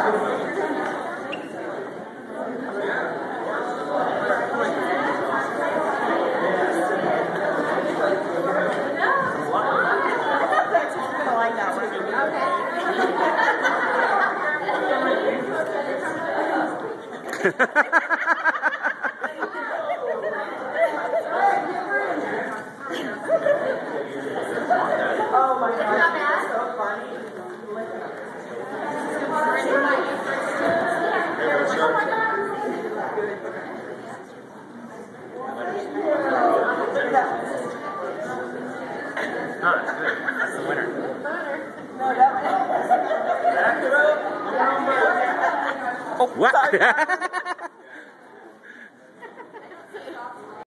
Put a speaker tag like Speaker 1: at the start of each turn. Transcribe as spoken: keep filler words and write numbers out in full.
Speaker 1: Oh my God, that's so funny.
Speaker 2: No, it's good. That's the winner.
Speaker 1: No, that one.
Speaker 2: Oh, what?